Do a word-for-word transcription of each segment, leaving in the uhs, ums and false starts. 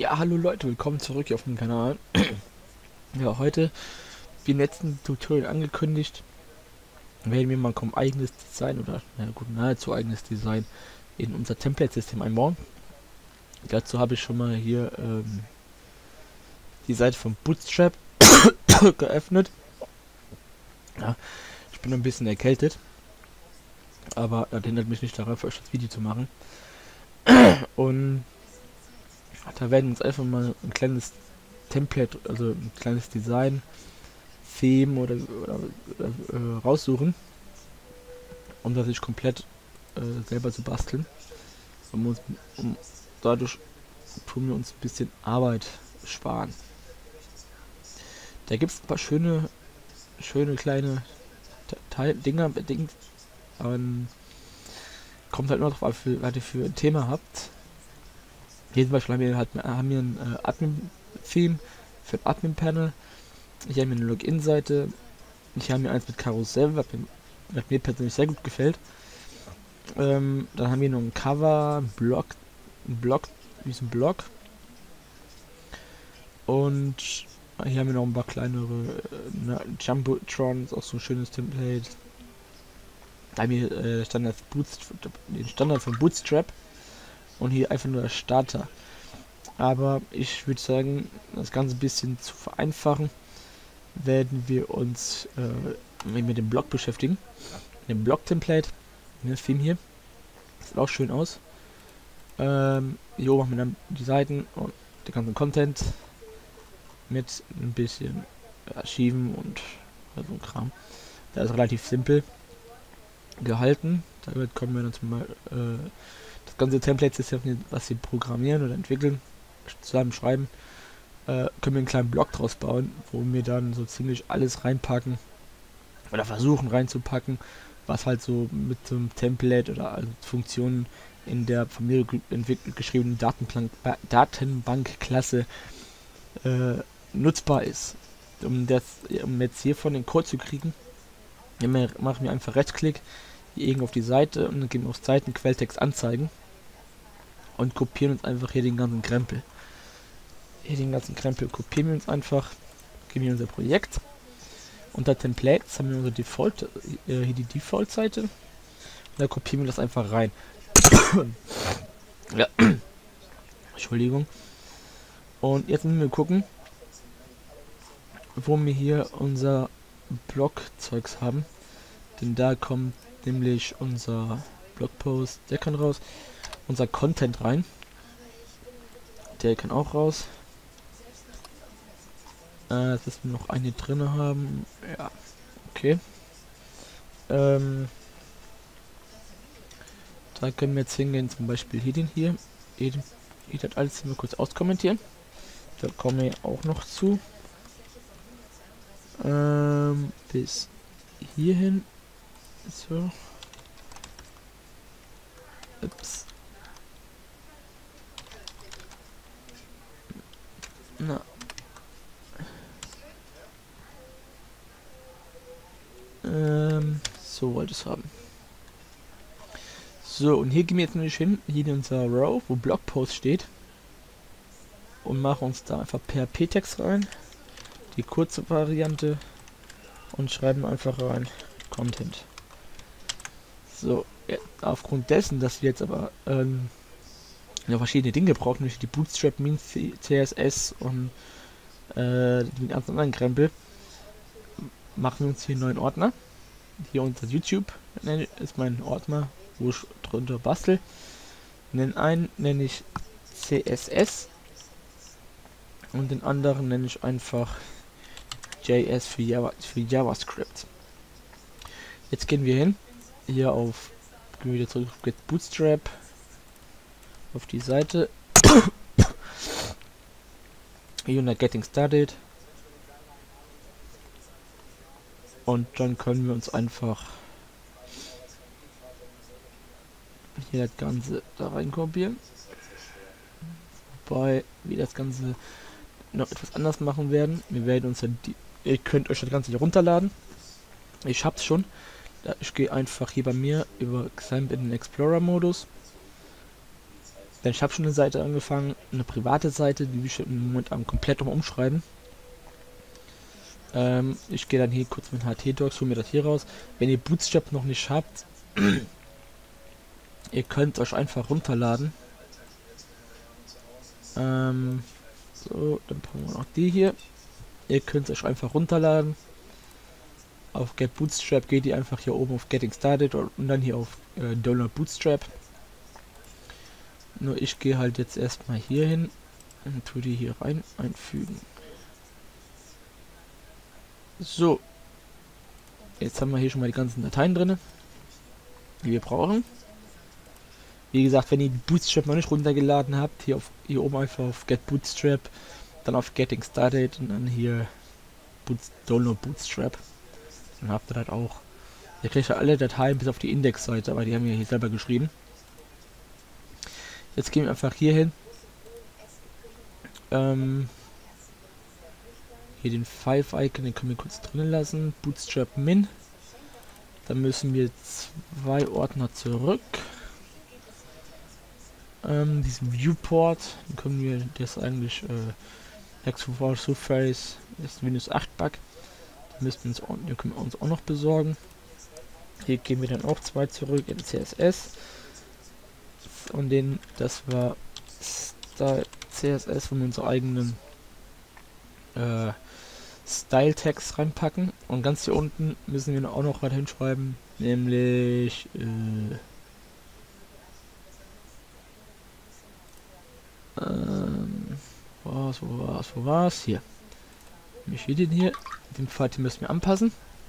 Ja, hallo Leute, willkommen zurück hier auf dem Kanal. Ja, heute, wie im letzten Tutorial angekündigt, werden wir mal ein eigenes Design oder, na gut, nahezu eigenes Design in unser Template-System einbauen. Dazu habe ich schon mal hier ähm, die Seite von Bootstrap geöffnet. Ja, ich bin ein bisschen erkältet, aber das hindert mich nicht daran, für euch das Video zu machen. Und da werden wir uns einfach mal ein kleines Template, also ein kleines Design, Theme oder, oder, oder äh, raussuchen, um das sich komplett äh, selber zu basteln. Um uns, um, dadurch tun wir uns ein bisschen Arbeit sparen. Da gibt es ein paar schöne, schöne kleine Teil Dinger bedingt. Ähm, kommt halt nur darauf an, was ihr für ein Thema habt. Hier zum Beispiel haben wir, halt, haben wir ein äh, Admin-Theme für ein Admin-Panel. Ich habe mir eine Login-Seite. Ich habe mir eins mit Karussell, was mir, was mir persönlich sehr gut gefällt. Ähm, dann haben wir noch ein Cover, ein Blog, ein Blog, wie so ein Blog. Und hier haben wir noch ein paar kleinere äh, Jumbotrons, auch so ein schönes Template. Da haben wir äh, Standard Bootstrap, den Standard von Bootstrap. Und hier einfach nur der Starter. Aber ich würde sagen, das Ganze ein bisschen zu vereinfachen, werden wir uns äh, mit dem Blog beschäftigen. Dem Blog-Template. Das Theme hier. Sieht auch schön aus. Ähm, hier oben haben wir dann die Seiten und den ganzen Content mit ein bisschen Archiven und so ein Kram. Das ist relativ simpel gehalten. Damit kommen wir dann zum Mal äh, das ganze Template-System, was wir programmieren oder entwickeln, zusammen schreiben, äh, können wir einen kleinen Blog draus bauen, wo wir dann so ziemlich alles reinpacken oder versuchen reinzupacken, was halt so mit so einem Template oder also Funktionen in der von mir entwickelt geschriebenen Datenbankklasse äh, nutzbar ist. Um das, um jetzt hier von den Code zu kriegen, machen wir einfach Rechtsklick, hier irgendwo auf die Seite und dann gehen wir auf Seiten Quelltext anzeigen und kopieren uns einfach hier den ganzen Krempel. Hier den ganzen Krempel kopieren wir uns einfach, geben wir unser Projekt. Unter Templates haben wir unsere Default, äh, hier die Default-Seite. Und da kopieren wir das einfach rein. Ja. Entschuldigung. Und jetzt müssen wir gucken, wo wir hier unser Blog-Zeugs haben. Denn da kommt nämlich unser Blogpost, der kann raus. Unser Content rein. Der kann auch raus. Äh, dass wir noch eine drin haben. Ja, okay. Ähm, da können wir jetzt hingehen, zum Beispiel hier den hier. Ich das alles hier mal kurz auskommentieren. Da kommen wir auch noch zu. Ähm, bis hierhin. So. Ups. Na. Ähm, so wollte ich es haben. So, und hier gehen wir jetzt nämlich hin, hier in unser Row, wo Blogpost steht. Und machen uns da einfach per P-Text rein. Die kurze Variante. Und schreiben einfach rein Content. So, ja, aufgrund dessen, dass wir jetzt aber ähm, ja, verschiedene Dinge brauchen, nämlich die Bootstrap, Min, C S S und äh, den ganzen anderen Krempel, machen wir uns hier einen neuen Ordner. Hier unter YouTube ist mein Ordner, wo ich drunter bastel. Nennen einen nenne ich C S S und den anderen nenne ich einfach J S für, Java, für JavaScript. Jetzt gehen wir hin, hier auf, gehen wir wieder zurück auf Get Bootstrap, auf die Seite, hier unter Getting Started, und dann können wir uns einfach hier das Ganze da rein kopieren, wobei wir das Ganze noch etwas anders machen werden. Wir werden uns dann die, ihr könnt euch das Ganze hier runterladen. Ich hab's schon. Ich gehe einfach hier bei mir über Xampp in den Explorer Modus Denn ich habe schon eine Seite angefangen, eine private Seite, die will ich im Moment am komplett um umschreiben. Ähm, ich gehe dann hier kurz mit H T-Docs, hole mir das hier raus. Wenn ihr Bootstrap noch nicht habt, ihr könnt euch einfach runterladen. Ähm, so, dann packen wir noch die hier. Ihr könnt euch einfach runterladen. Auf Get Bootstrap geht ihr einfach hier oben auf Getting Started und dann hier auf äh, Download Bootstrap. Nur ich gehe halt jetzt erstmal hier hin und tue die hier rein einfügen. So. Jetzt haben wir hier schon mal die ganzen Dateien drin, die wir brauchen. Wie gesagt, wenn ihr die Bootstrap noch nicht runtergeladen habt, hier, auf, hier oben einfach auf Get Bootstrap, dann auf Getting Started und dann hier Boot, Download Bootstrap. Dann habt ihr das auch. Ihr kriegt ja alle Dateien bis auf die Indexseite, aber die haben wir hier selber geschrieben. Jetzt gehen wir einfach hier hin. Ähm, hier den Five-Icon, den können wir kurz drin lassen. Bootstrap Min. Dann müssen wir zwei Ordner zurück. Ähm, diesen Viewport, den können wir, das eigentlich äh, Expo Surface ist Windows acht Bug. Den müssen wir uns auch, den können wir uns auch noch besorgen. Hier gehen wir dann auch zwei zurück in C S S. Und den, das war Style C S S, von unseren eigenen äh, Style Tags reinpacken. Und ganz hier unten müssen wir auch noch was hinschreiben, nämlich äh, ähm, was, wo war's, wo war's? Hier. Ich will den hier, den Pfad müssen wir anpassen.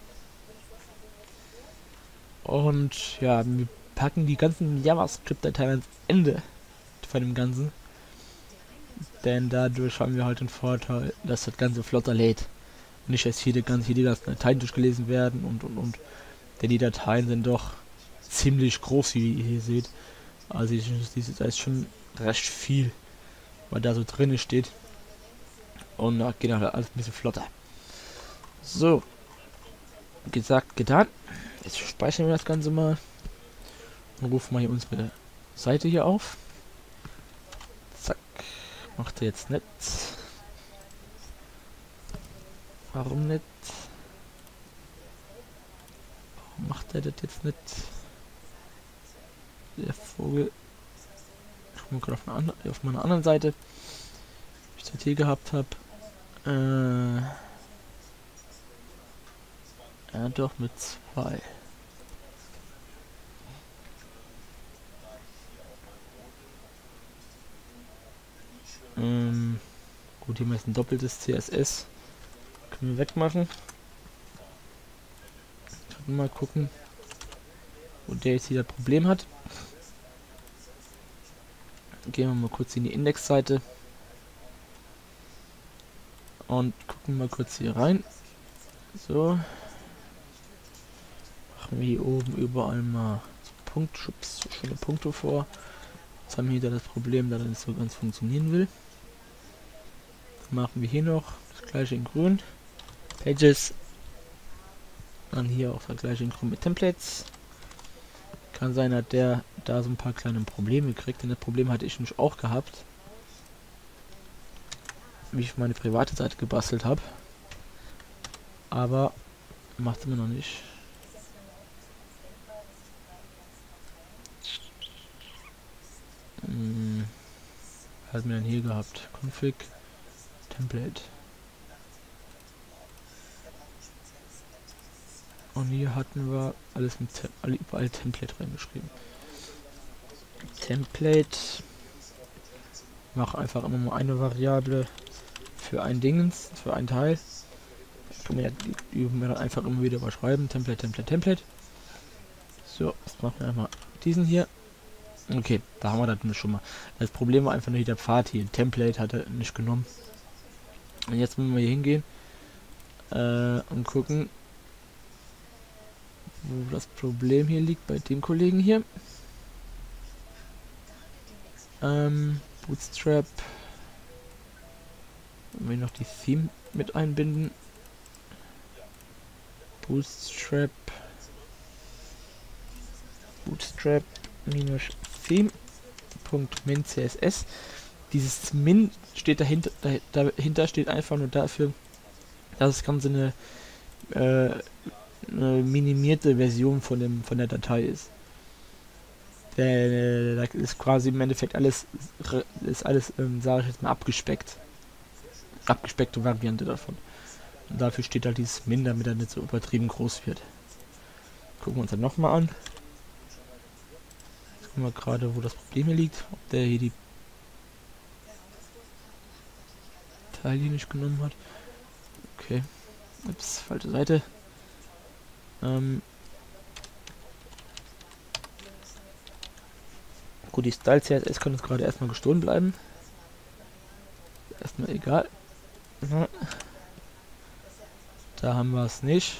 Und ja, wir packen die ganzen JavaScript-Dateien ans Ende von dem Ganzen. Denn dadurch haben wir halt den Vorteil, dass das Ganze flotter lädt. Nicht erst hier die ganzen, hier die ganzen Dateien durchgelesen werden und und und. Denn die Dateien sind doch ziemlich groß, wie ihr hier seht. Also da ist schon recht viel, was da so drin steht. Und da geht halt alles ein bisschen flotter. So. Gesagt, getan. Jetzt speichern wir das Ganze mal. Und rufen mal hier unsere Seite hier auf. Zack. Macht er jetzt nicht. Warum nicht? Warum macht er das jetzt nicht? Der Vogel. Ich gucke mal gerade auf, eine auf meiner anderen Seite. Ob ich das hier gehabt habe. Äh. Ja, doch mit zwei. Ähm, gut, hier ist ein doppeltes C S S. Können wir wegmachen. Mal gucken, wo der jetzt hier das Problem hat. Gehen wir mal kurz in die Indexseite und gucken mal kurz hier rein. So. Machen wir hier oben überall mal Punkt, Schubs, schöne Punkte vor. Jetzt haben wir hier das Problem, dass das nicht so ganz funktionieren will. Dann machen wir hier noch das gleiche in grün. Pages. Dann hier auch das gleiche in grün mit Templates. Kann sein, dass der da so ein paar kleine Probleme kriegt, denn das Problem hatte ich nämlich auch gehabt, wie ich meine private Seite gebastelt habe. Aber macht es immer noch nicht. Hm, was hat mir dann hier gehabt? Config, Template. Und hier hatten wir alles mit Tem alle überall Template reingeschrieben. Template. Mach einfach immer nur eine Variable für ein Dingens, für ein Teil. Kann man ja üben wir dann einfach immer wieder überschreiben. Template, Template, Template. So, jetzt machen wir einmal diesen hier. Okay, da haben wir das schon mal. Das Problem war einfach nur der Pfad hier. Template hat er nicht genommen. Und jetzt müssen wir hier hingehen äh, und gucken, wo das Problem hier liegt bei dem Kollegen hier. Ähm, Bootstrap. Wenn wir noch die Theme mit einbinden. Bootstrap. Bootstrap minus Theme. .min.css. Dieses min steht dahinter, dahinter steht einfach nur dafür, dass das Ganze eine, äh, eine minimierte Version von dem von der Datei ist. Der, da ist quasi im Endeffekt alles, ist alles, ähm, sage ich jetzt mal, abgespeckt. Abgespeckte Variante davon. Und dafür steht halt dieses Min, damit er nicht so übertrieben groß wird. Gucken wir uns dann nochmal an. Jetzt gucken wir gerade, wo das Problem hier liegt. Ob der hier die Teile nicht genommen hat. Okay. Ups, falsche Seite. Ähm. Gut, die Style C S S kann uns gerade erstmal gestohlen bleiben. Erstmal egal. Ja. Da haben wir es nicht.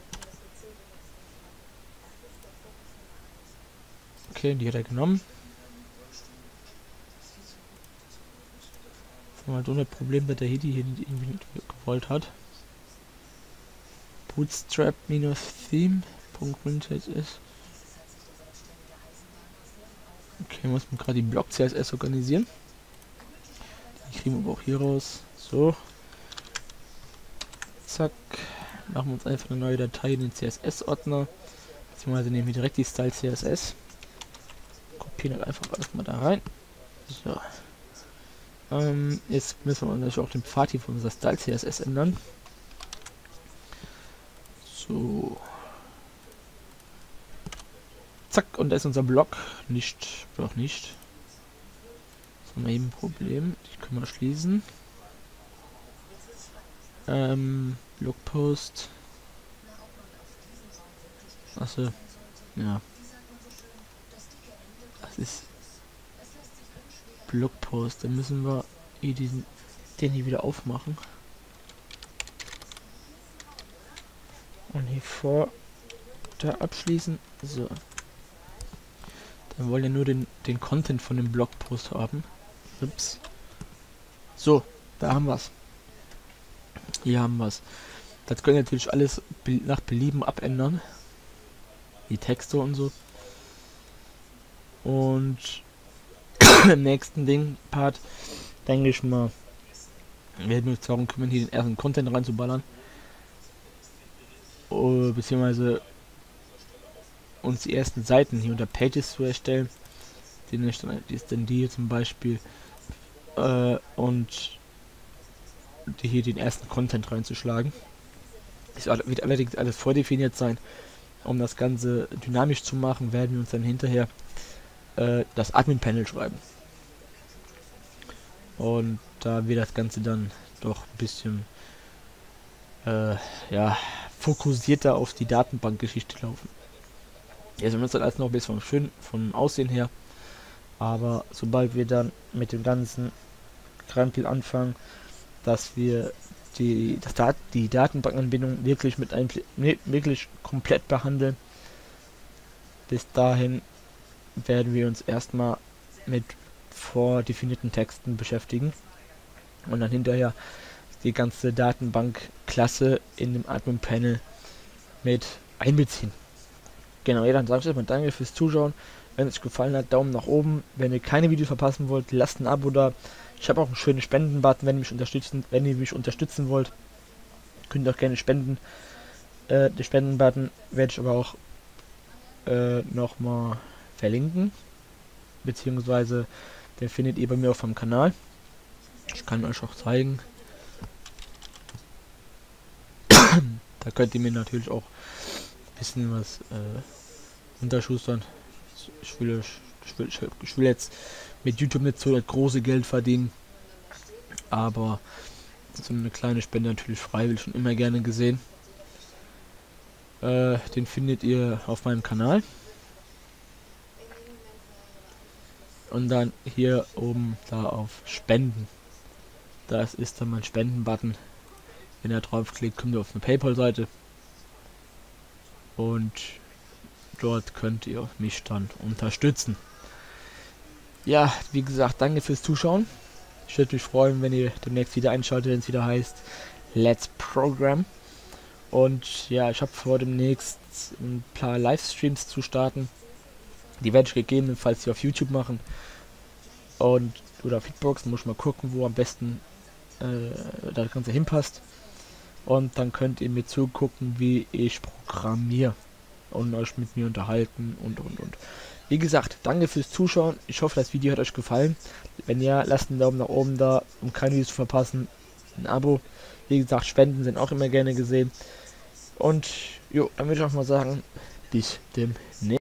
Okay, die hat er genommen. Jetzt haben wir halt ohne Problem, dass der hier die hier irgendwie nicht gewollt hat. Bootstrap-Theme.min.css. Okay, muss man gerade die Block-C S S organisieren. Die kriegen wir aber auch hier raus. So. Zack. Machen wir uns einfach eine neue Datei in den C S S-Ordner. Beziehungsweise nehmen wir direkt die Style C S S. Kopieren halt einfach alles mal da rein. So. Ähm, jetzt müssen wir natürlich auch den Pfad hier von unserer Style C S S ändern. So. Zack, und da ist unser Block nicht, doch nicht. Das haben wir eben ein Problem. Die können wir schließen. Ähm, Blogpost. Achso, ja. Das ist Blogpost. Dann müssen wir hier diesen, den hier wieder aufmachen. Und hier vor da abschließen. So. Wir wollen ja nur den, den Content von dem Blogpost haben. Ups. So, da haben wir es. Hier haben wir es. Das können wir natürlich alles be nach Belieben abändern. Die Texte und so. Und im nächsten Ding, Part, denke ich mal, werden wir uns darum kümmern, hier den ersten Content reinzuballern. Uh, beziehungsweise uns die ersten Seiten hier unter Pages zu erstellen. Die ist dann die hier zum Beispiel. Äh, und die hier den ersten Content reinzuschlagen. Es wird allerdings alles vordefiniert sein. Um das Ganze dynamisch zu machen, werden wir uns dann hinterher äh, das Admin-Panel schreiben. Und da wird das Ganze dann doch ein bisschen äh, ja, fokussierter auf die Datenbankgeschichte laufen. Jetzt haben wir uns das alles noch ein bisschen schön vom Aussehen her. Aber sobald wir dann mit dem ganzen Krempel anfangen, dass wir die, das Dat die Datenbankanbindung wirklich mit einem wirklich komplett behandeln, bis dahin werden wir uns erstmal mit vordefinierten Texten beschäftigen und dann hinterher die ganze Datenbankklasse in dem Admin-Panel mit einbeziehen. Genau, ja, dann sage ich erstmal danke fürs Zuschauen. Wenn es euch gefallen hat, Daumen nach oben. Wenn ihr keine Videos verpassen wollt, lasst ein Abo da. Ich habe auch einen schönen Spendenbutton, wenn ihr mich unterstützen, wenn ihr mich unterstützen wollt. Könnt ihr auch gerne spenden. Äh, den Spendenbutton werde ich aber auch äh, nochmal verlinken. Beziehungsweise den findet ihr bei mir auf meinem Kanal. Ich kann euch auch zeigen. Da könnt ihr mir natürlich auch ein bisschen was äh, unterschustern. Ich will, ich, will, ich will jetzt mit YouTube nicht so das große Geld verdienen, aber so eine kleine Spende natürlich freiwillig schon immer gerne gesehen. Äh, den findet ihr auf meinem Kanal. Und dann hier oben da auf Spenden. Das ist dann mein Spenden-Button. Wenn ihr draufklickt, kommt ihr auf eine PayPal-Seite. Und dort könnt ihr mich dann unterstützen. Ja, wie gesagt, danke fürs Zuschauen. Ich würde mich freuen, wenn ihr demnächst wieder einschaltet, wenn es wieder heißt Let's Program. Und ja, ich habe vor, demnächst ein paar Livestreams zu starten. Die werde ich gegebenenfalls hier auf YouTube machen. Und oder Fitbox, muss ich mal gucken, wo am besten äh, das Ganze hinpasst. Und dann könnt ihr mir zugucken, wie ich programmiere und euch mit mir unterhalten und und und. Wie gesagt, danke fürs Zuschauen. Ich hoffe, das Video hat euch gefallen. Wenn ja, lasst einen Daumen nach oben da, um keine Videos zu verpassen. Ein Abo. Wie gesagt, Spenden sind auch immer gerne gesehen. Und jo, dann würde ich auch mal sagen, bis demnächst.